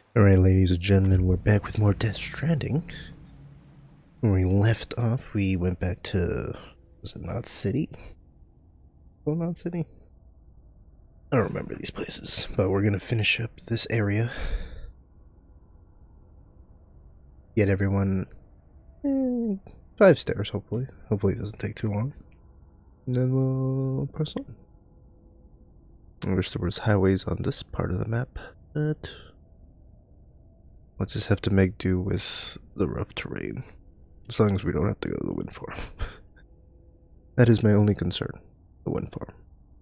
Alright, ladies and gentlemen, we're back with more Death Stranding. When we left off, we went back to... was it Knot City? Oh, Knot City? I don't remember these places, but we're gonna finish up this area. Get everyone... 5 stairs, hopefully. Hopefully it doesn't take too long. And then we'll press on. I wish there was highways on this part of the map, but... we'll just have to make do with the rough terrain. As long as we don't have to go to the wind farm. That is my only concern. The wind farm.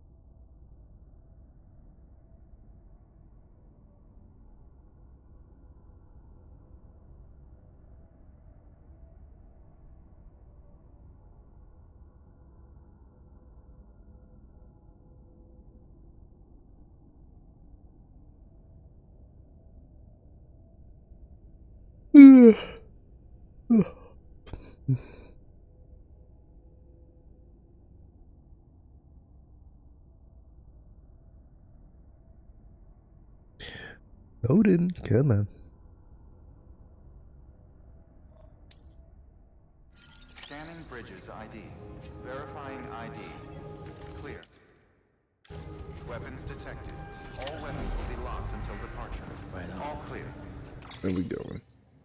Odin, come on. Scanning bridges ID. Verifying ID. Clear. Weapons detected. All weapons will be locked until departure. Right on. All clear. Where we going?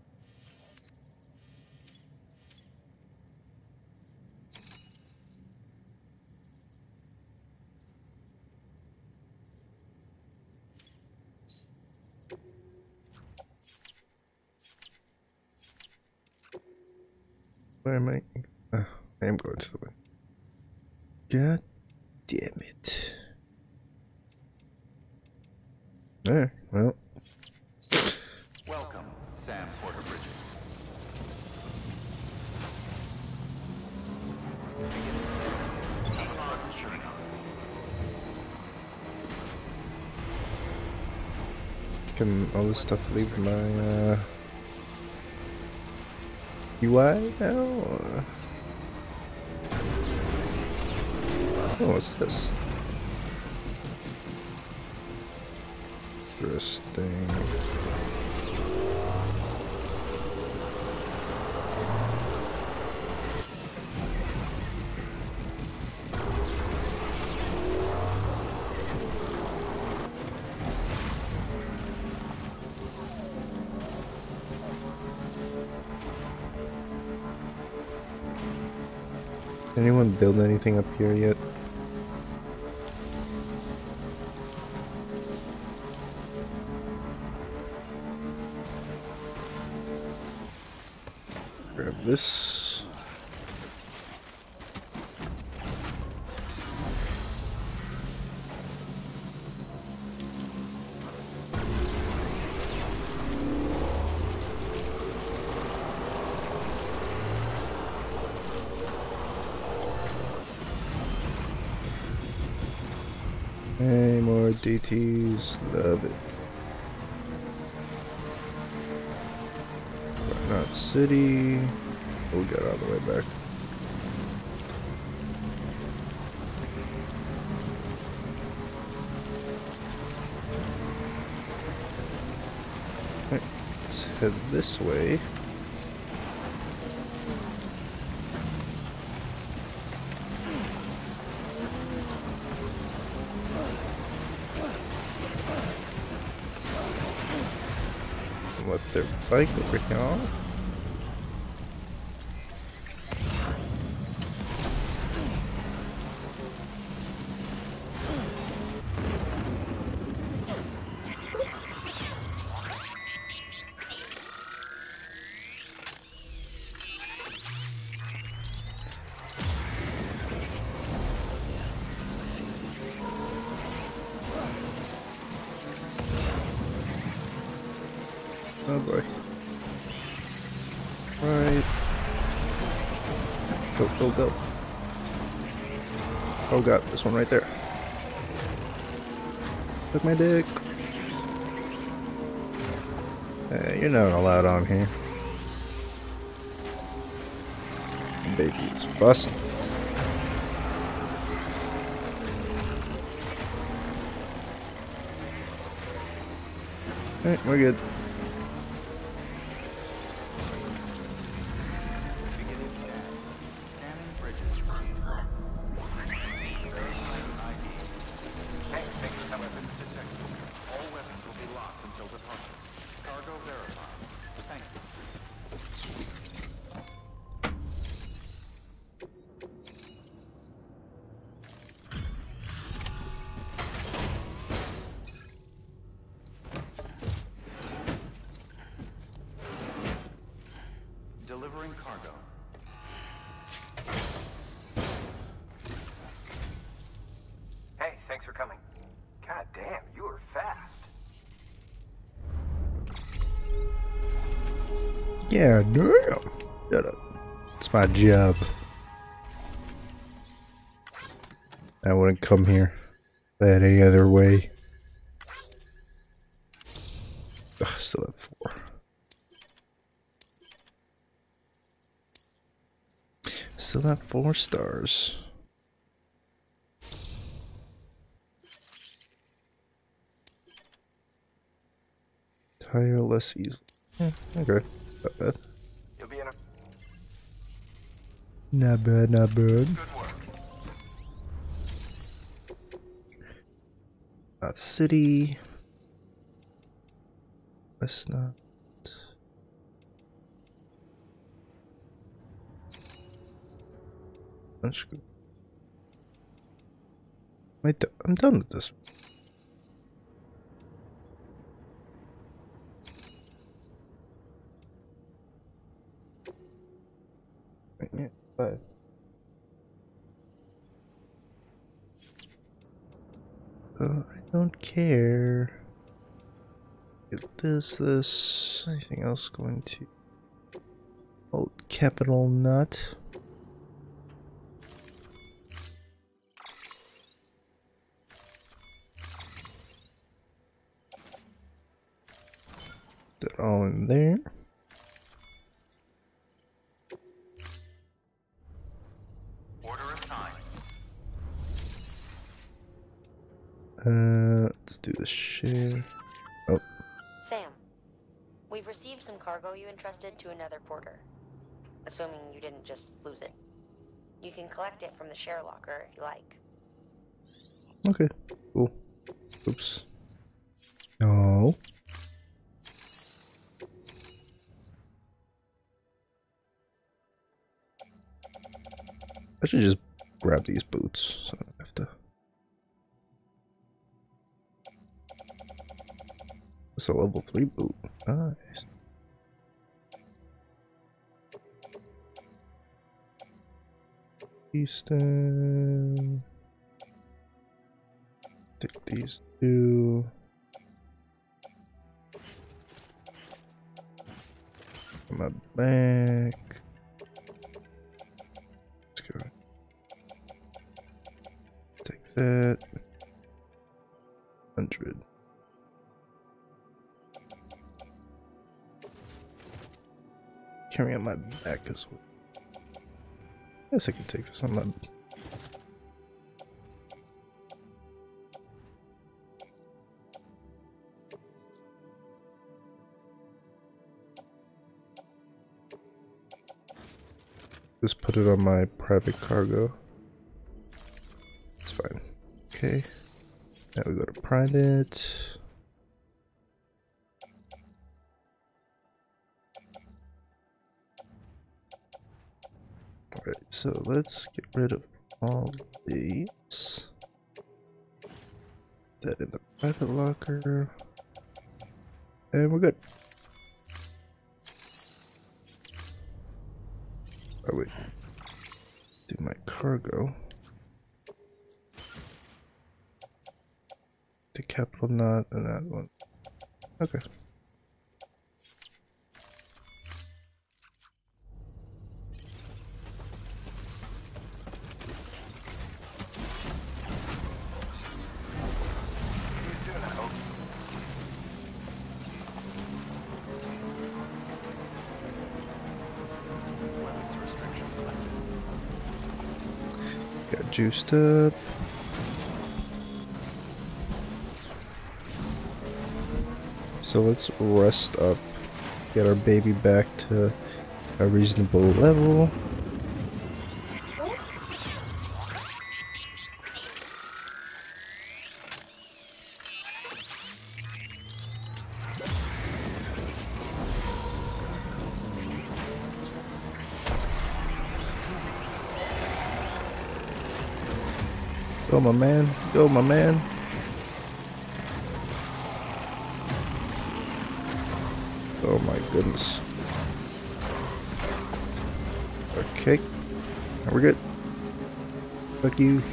Where am I? I am going to the wind. God damn it. Alright, well. Welcome, Sam Porter Bridges. Have a present journey. Can all this stuff leave my UI now? Or... oh, what's this? Interesting. Anyone build anything up here yet? Grab this. Hey, more DTs. Love it. Not City. We'll get all the way back. Alright, let's head this way. Let their bike over here. Oh boy. Right. Go, go, go. Oh god, this one right there. Took my dick. Hey, you're not allowed on here. Baby is fussing. Alright, we're good. cargo. Hey, thanks for coming. God damn, you were fast. Yeah, damn. Shut up. It's my job. I wouldn't come here if I had any other way. Ugh, still have 4. Still have 4 stars. Tire less easily. Yeah, okay. Not bad. You'll be in a Not bad, not bad. good work. Not city. That's not. Wait, I'm done with this. Yeah, 5. I don't care. Get this. Anything else going to? Old capital nut. That all in there. Order assigned. Let's do the share. Oh, Sam, we've received some cargo you entrusted to another porter. Assuming you didn't just lose it. You can collect it from the share locker if you like. okay, cool. Oops. No. I should just grab these boots, so I don't have to. It's a level 3 boot. Nice. Easton. Take these 2. My back. Let's go. Take that. 100. Carry on my back as well. Guess I can take this on my. Just put it on my private cargo. It's fine. Okay. Now we go to private. Alright, so let's get rid of all these. That in the private locker. And we're good. Oh wait. Do my cargo. The capital knot and that one. Okay. See you soon, I hope. Weapons restrictions lifted. Got juiced up. So let's rest up. Get our baby back to a reasonable level. Go, my man. Go, my man. Oh my goodness. Okay. We're good. Fuck you.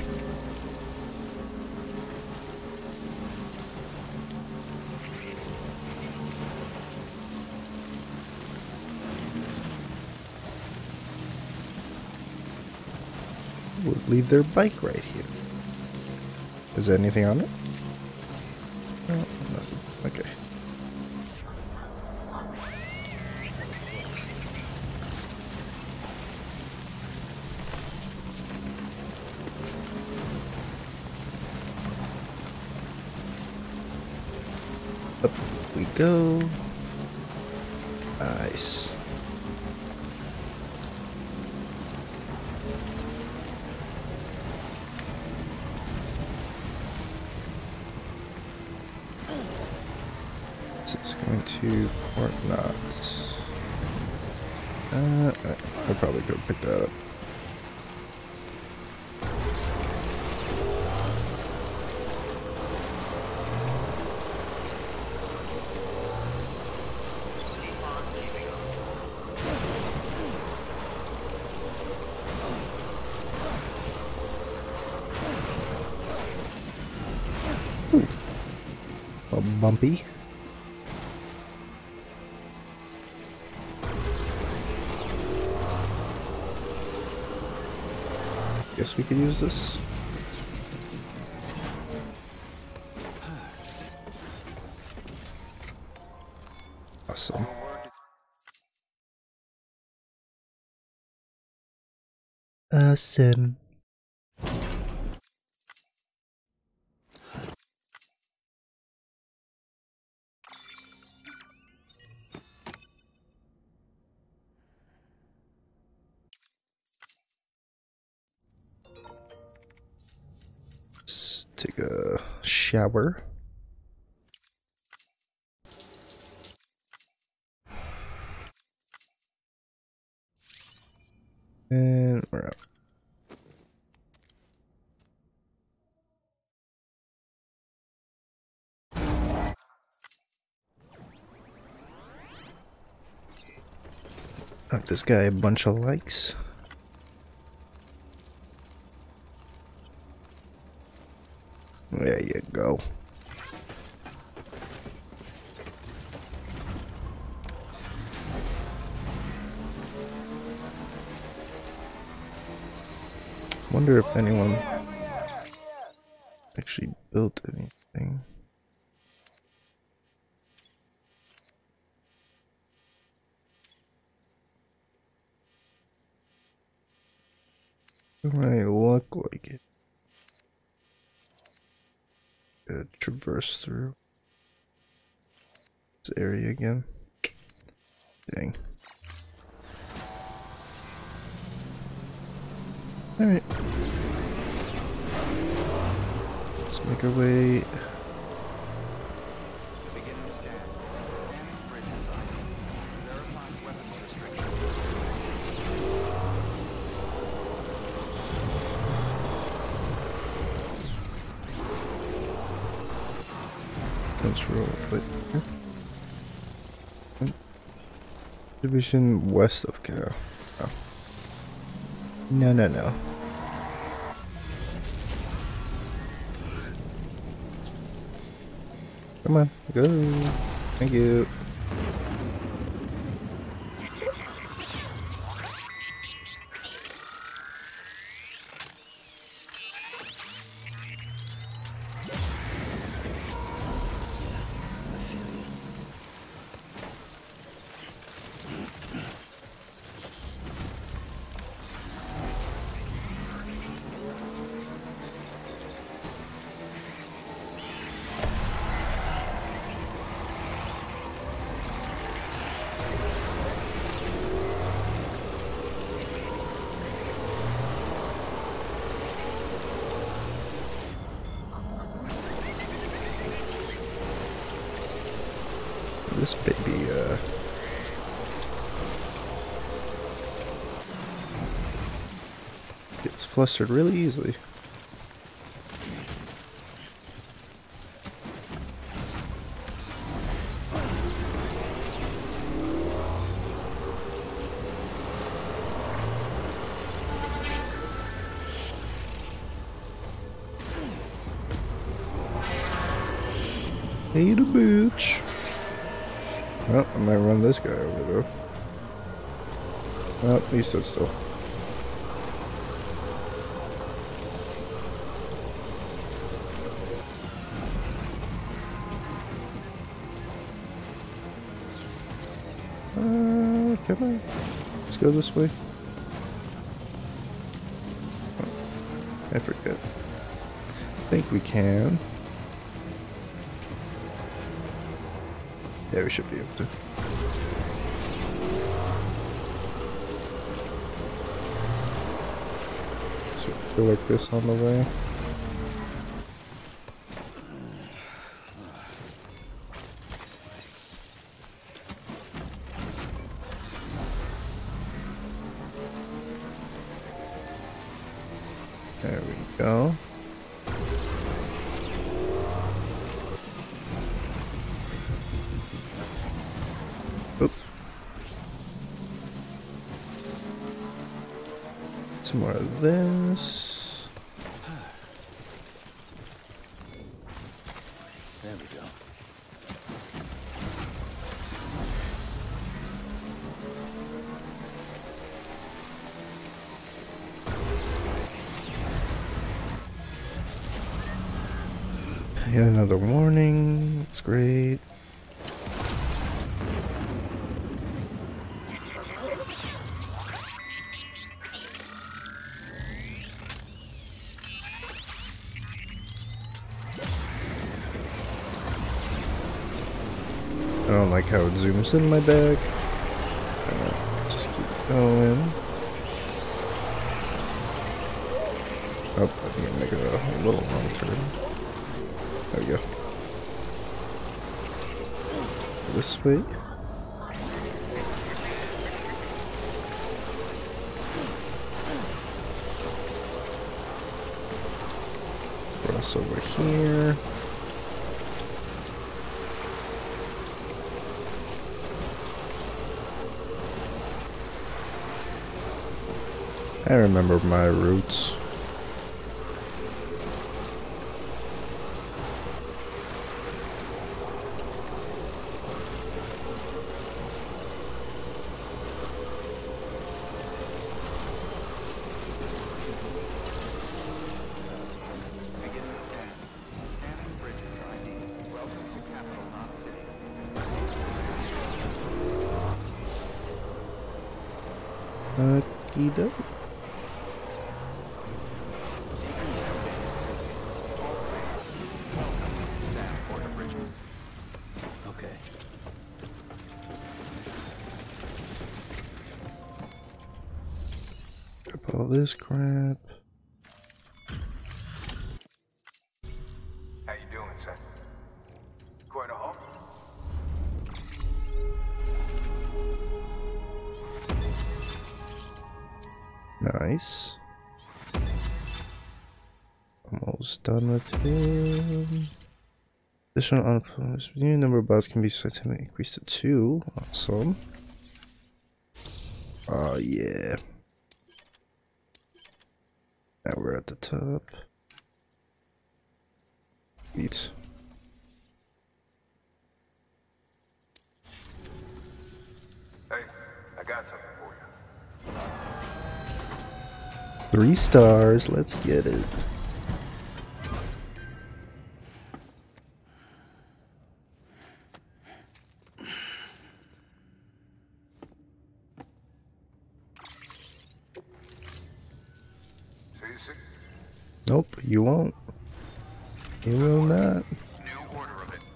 We'll leave their bike right here. Is there anything on it? No, nothing. Okay. Up we go. Nice. This is going to or not. I'll probably go pick that up. A bumpy. Guess we could use this. Awesome. Awesome. Let's take a shower. And we're out. Got this guy a bunch of likes. There you go. Wonder if anyone actually built anything. It might look like it. Traverse through this area again. Dang. Alright. Let's make our way. Beginning scan. Scanning bridges ID. Verifying weapons restriction. Let's roll. Wait. Division west of Cal. Oh. No, no, no. Come on, go. Thank you. This baby, gets flustered really easily. Ate a bitch. Well, I might run this guy over though. Oh, he stood still. Can I? Let's go this way. Oh, I forget. I think we can. Yeah, we should be able to. So go like this on the way. There we go. Oop. Some more of this. There we go. Yeah, another warning. That's great. I don't like how it zooms in my bag. Just keep going. Oh, I think I make it a little long turn. There we go. This way. Cross over here. I remember my roots. Begin the scan. Scanning bridges ID. Welcome to Capital Knot City. Okie doke. Sam Porter Bridges. Okay. Drop all this crap. How you doing, son? Quite a haul. Nice. Almost done with him. Additional unopposed new number of bots can be slightly increased to 2. Awesome. Oh yeah. Now we're at the top. Sweet. Hey, I got something for you. 3 stars. Let's get it. See? Nope, you won't. You will not. New order of it.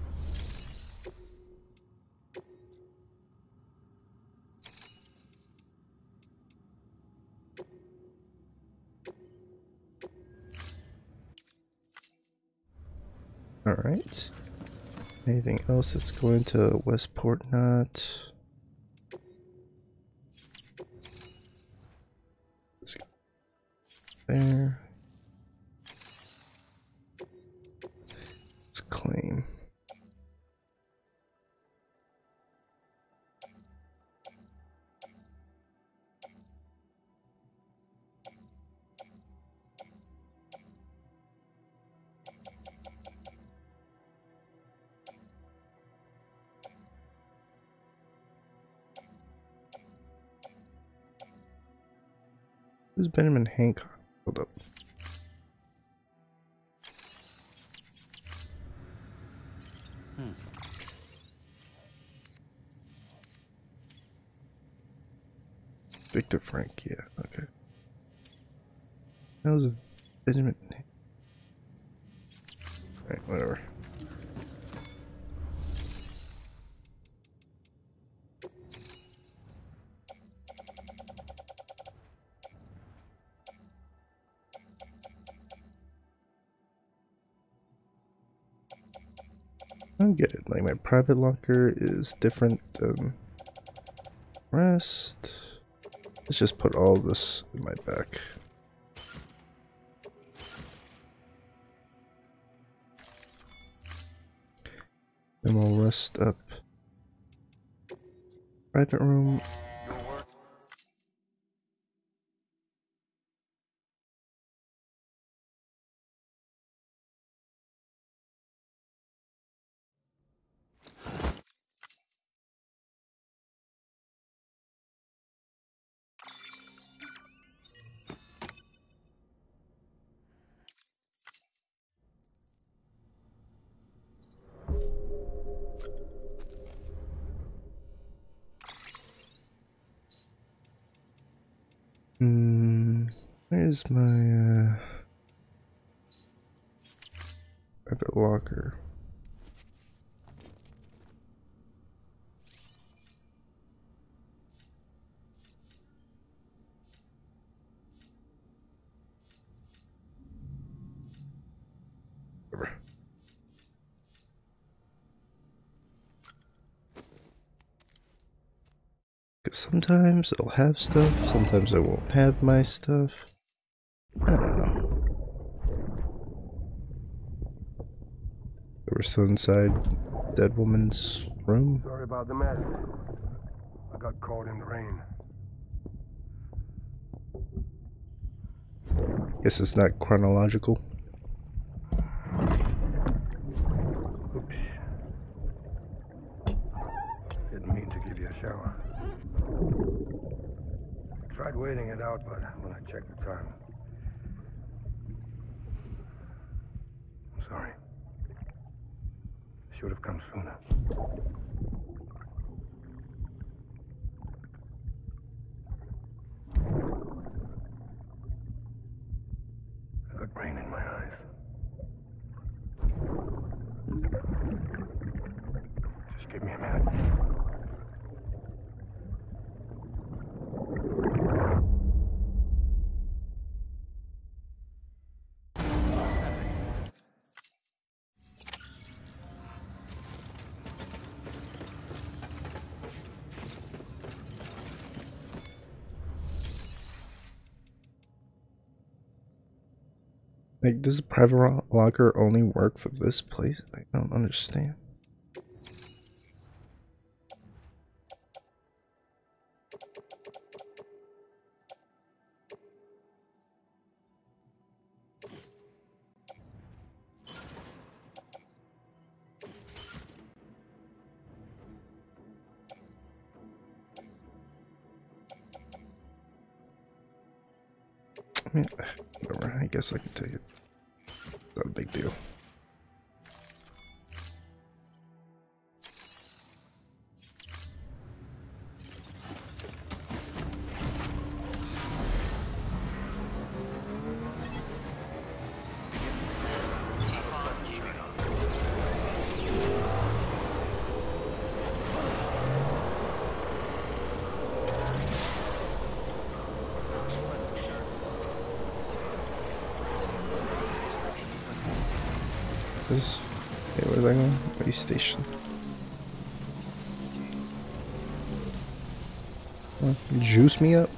Alright. Anything else that's going to Westport? Not. Let's go there. Let's claim. Who's Benjamin Hancock? Hold up. Victor Frank, yeah, okay. That was a Benjamin. Right, whatever. I don't get it. Like, my private locker is different than rest. Let's just put all this in my back. Then we'll rest up. Private room. Where's my private locker? Whatever. Because sometimes I'll have stuff, sometimes I won't have my stuff. I don't know. We're still inside dead woman's room. Sorry about the mess. I got caught in the rain. Guess it's not chronological. Oops. Didn't mean to give you a shower. I tried waiting it out, but when I checked the time. I'm sorry. Should have come sooner. I got rain in my eyes. Just give me a minute. Like, does a private locker only work for this place? I don't understand. I mean, whatever. I guess I can take it. Not a big deal. Okay, where's I going? Base station. Juice me up?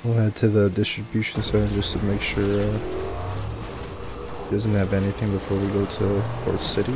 We'll head to the distribution center just to make sure it doesn't have anything before we go to Port City.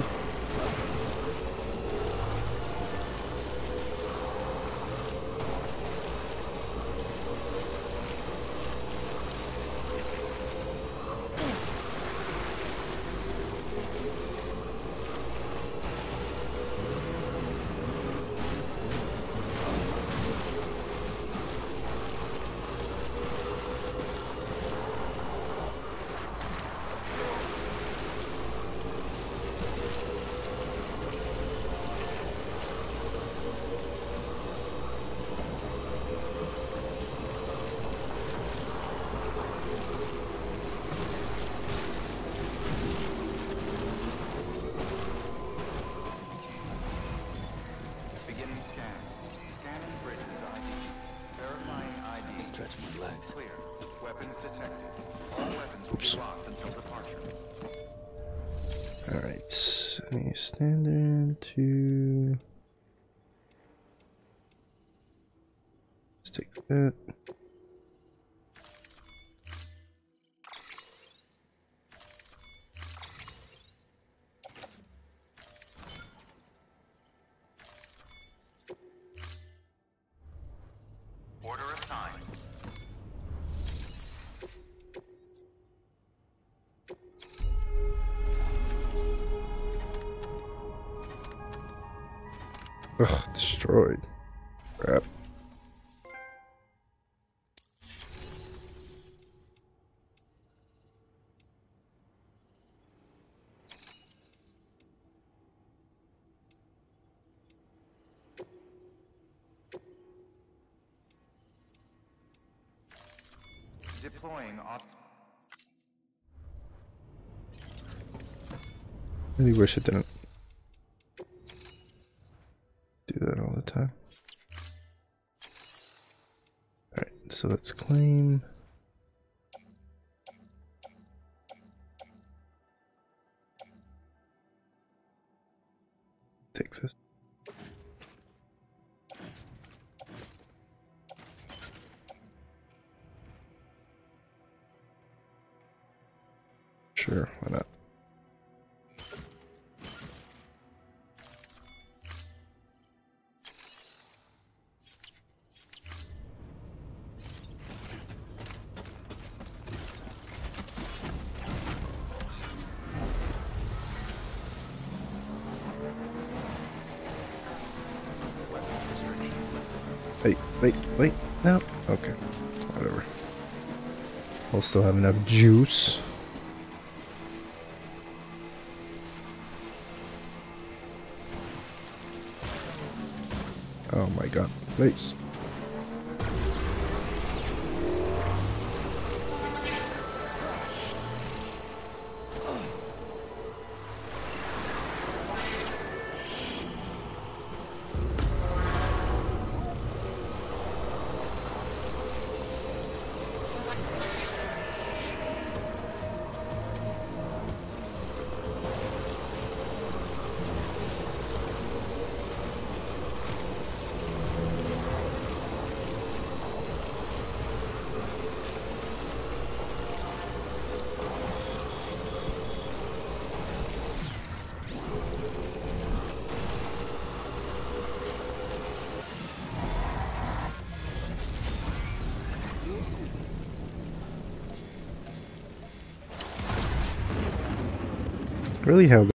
Beginning scan. Scanning bridges ID. Verifying ID. Stretch my legs. Clear. Weapons detected. All weapons will be locked until departure. Alright, any standard to... Let's take that. Order assigned. Ugh, destroyed. Crap. Deploying off. Really wish it didn't do that all the time. Alright, so let's claim. Take this. Sure, why not? Wait, no? Okay, whatever. I'll still have enough juice. Oh my god, please. Really, how